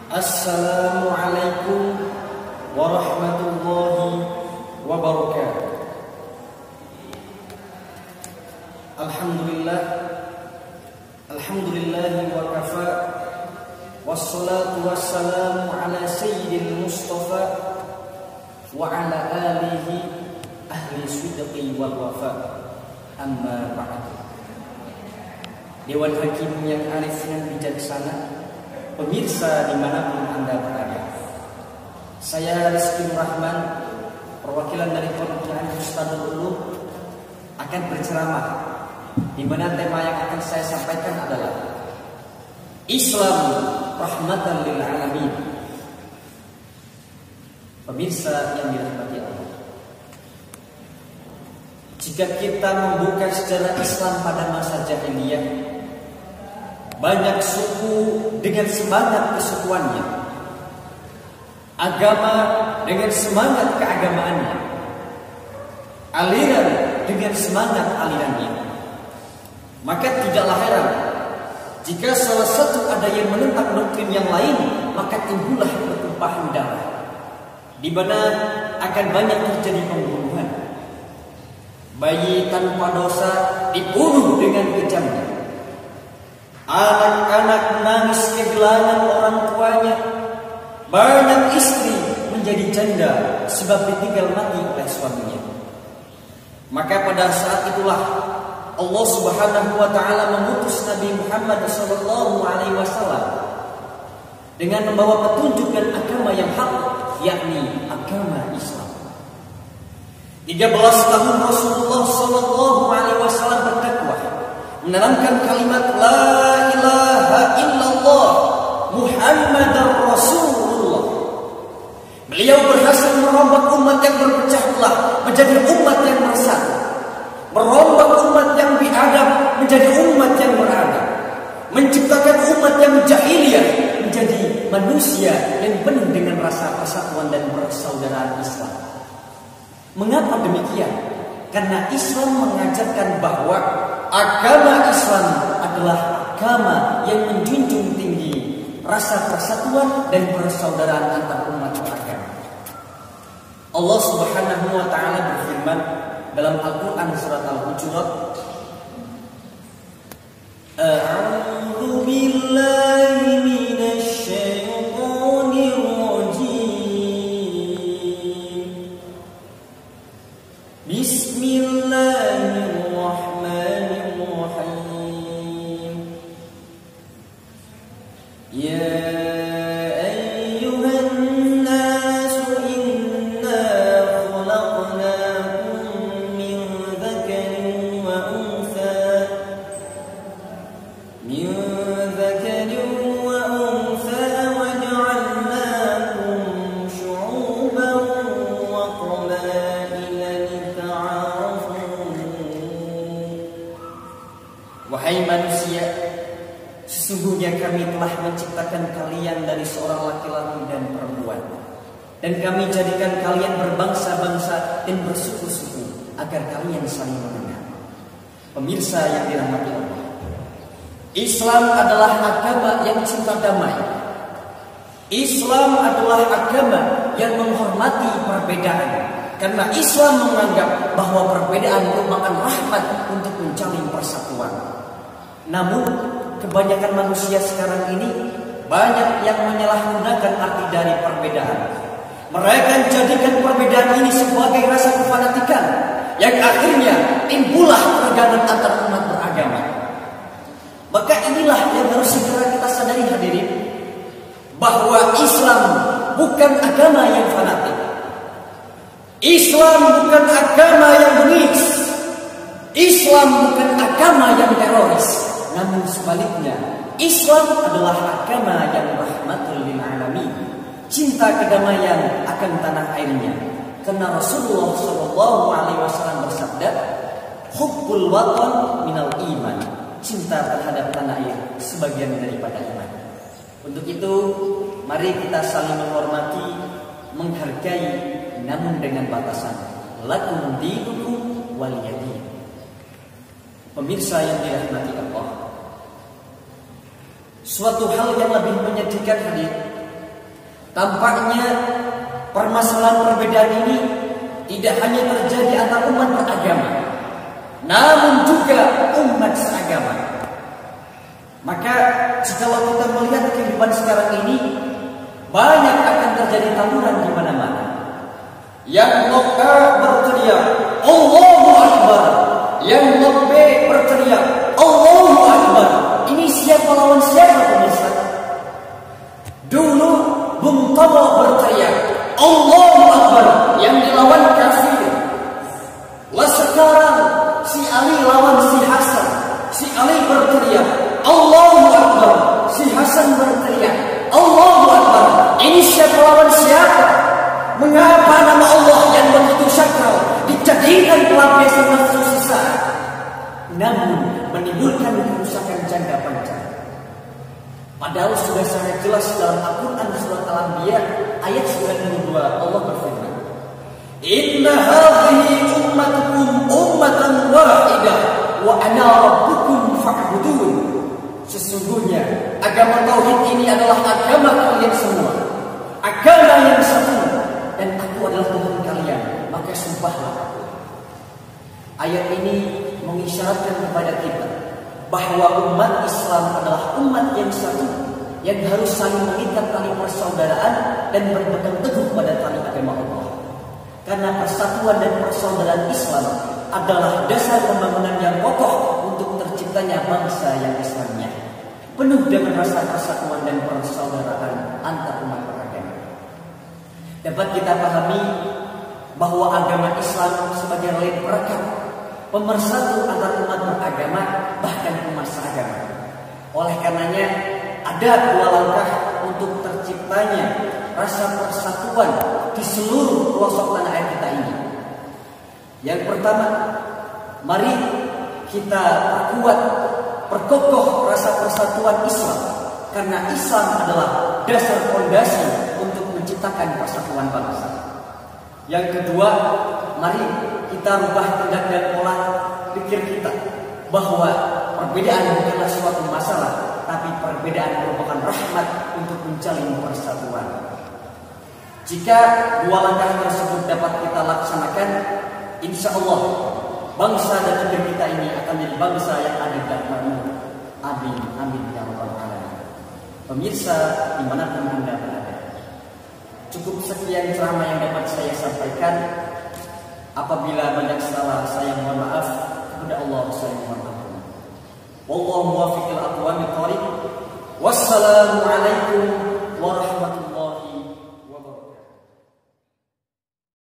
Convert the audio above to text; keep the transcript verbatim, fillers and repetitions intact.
Assalamualaikum warahmatullahi wabarakatuh. Alhamdulillah, alhamdulillahi wa kafa, wassalatu wassalamu ala sayyidil mustafa wa ala alihi ahli sidqi wal wafa. Amma ba'du. Dewan Hakim yang arif dan bijaksana, pemirsa dimanapun Anda berada, saya Rizky Rahman, perwakilan dari Pondok Ustadzul Ulum, akan berceramah, di mana tema yang akan saya sampaikan adalah Islam rahmatan lil alamin. Pemirsa yang dirahmati Allah, jika kita membuka sejarah Islam pada masa jahiliyah, banyak suku dengan semangat kesukuannya, agama dengan semangat keagamaannya, aliran dengan semangat alirannya. Maka tidaklah heran jika salah satu ada yang menentang doktrin yang lain, maka timbullah pertumpahan darah, di mana akan banyak terjadi pembunuhan. Bayi tanpa dosa dibunuh dengan kejamnya. Anak-anak nangis kehilangan orang tuanya. Banyak istri menjadi janda sebab ditinggal mati oleh suaminya. Maka pada saat itulah Allah Subhanahu wa taala mengutus Nabi Muhammad sallallahu alaihi wasallam dengan membawa petunjuk dan agama yang hak, yakni agama Islam. tiga belas tahun Rasulullah sallallahu alaihi wasallam berdakwah, menanamkan kalimat la ilaha illallah Muhammadar Rasulullah. Beliau berhasil merombak umat yang berpecah belah menjadi umat yang bersatu, merombak umat yang biadab menjadi umat yang beradab, menciptakan umat yang jahiliyah menjadi manusia yang penuh dengan rasa persatuan dan persaudaraan Islam. Mengapa demikian? Karena Islam mengajarkan bahwa agama Islam adalah agama yang menjunjung tinggi rasa persatuan dan persaudaraan antar umat beragama. Allah Subhanahu wa taala berfirman dalam Al-Qur'an surat Al-Hujurat, A'udzu billahi minasy syaithanir rajim. Bismillahirrahmanirrahim. Ya kami telah menciptakan kalian dari seorang laki-laki dan perempuan, dan kami jadikan kalian berbangsa-bangsa dan bersuku-suku agar kalian saling mengenal. Pemirsa yang dirahmati Allah, Islam adalah agama yang cinta damai. Islam adalah agama yang menghormati perbedaan, karena Islam menganggap bahwa perbedaan merupakan rahmat untuk mencari persatuan. Namun kebanyakan manusia sekarang ini banyak yang menyalahgunakan arti dari perbedaan. Mereka jadikan perbedaan ini sebagai rasa kefanatikan, yang akhirnya timbullah keragaman antar umat beragama. Maka inilah yang harus segera kita sadari hadirin, bahwa Islam bukan agama yang fanatik. Islam bukan agama yang bengis. Islam bukan agama yang teroris. Namun sebaliknya, Islam adalah agama yang rahmatul lil alamin, cinta kedamaian akan tanah airnya. Karena Rasulullah shallallahu alaihi wasallam bersabda, hubbul watan minal iman, cinta terhadap tanah air sebagian daripada iman. Untuk itu, mari kita saling menghormati, menghargai, namun dengan batasan. Lakum dinukum waliyadin. Pemirsa yang dirahmati Allah, suatu hal yang lebih menyedihkan hadir Tampaknya permasalahan perbedaan ini tidak hanya terjadi antar umat beragama, namun juga umat seagama. Maka jikalau kita melihat kehidupan sekarang ini, banyak akan terjadi tawuran di mana-mana. Yang blok A berteriak Allahu Akbar, yang blok B berteriak Allahu Akbar. Ini siapa lawan siapa, pemirsa? Dulu Bung Tomo berteriak Allahu Akbar, yang dilawan kafir. Lah sekarang si Ali lawan si Hasan. Si Ali berteriak Allahu Akbar, si Hasan berteriak Allahu Akbar. Ini siapa lawan siapa? Mengapa nama Allah yang begitu sakral dijadikan pelampiasan nafsu sesaat, namun menimbulkan kerusakan jangka panjang? Padahal sudah sangat jelas dalam Al-Quran surat Al-Anbiya ayat sembilan puluh dua, Allah berfirman, Inna hadhihi ummatukum ummatan wahidah wa ana rabbukum fa'budun. Sesungguhnya agama tauhid ini adalah agama kalian semua, agama yang satu, dan aku adalah Tuhan kalian, maka sembahlah aku. Ayat ini mengisyaratkan kepada kita bahwa umat Islam adalah umat yang satu, yang harus saling mengikat tali persaudaraan dan berpegang teguh pada tali agama Allah. Karena persatuan dan persaudaraan Islam adalah dasar pembangunan yang kokoh untuk terciptanya bangsa yang Islamnya, penuh dengan rasa persatuan dan persaudaraan antar umat beragama. Dapat kita pahami bahwa agama Islam sebagai lem perekat, pemersatu antar umat beragama, bahkan umat seagama. Oleh karenanya ada dua langkah untuk terciptanya rasa persatuan di seluruh pelosok tanah air kita ini. Yang pertama, mari kita perkuat, perkokoh rasa persatuan Islam, karena Islam adalah dasar fondasi untuk menciptakan persatuan bangsa. Yang kedua, mari kita rubah tindak dan pola pikir kita bahwa perbedaan bukanlah suatu masalah, tapi perbedaan merupakan rahmat untuk menjalin persatuan. Jika dua langkah tersebut dapat kita laksanakan, insya Allah bangsa dan negeri kita ini akan menjadi bangsa yang adil dan makmur. Amin, amin ya rabbal alamin. Pemirsa dimanapun Anda berada, cukup sekian ceramah yang dapat saya sampaikan. Apabila banyak salah, saya mohon maaf. Kepada Allah saya mohon maaf. Wallahu muwaffiq ila aqwamit thoriq. Wassalamu alaikum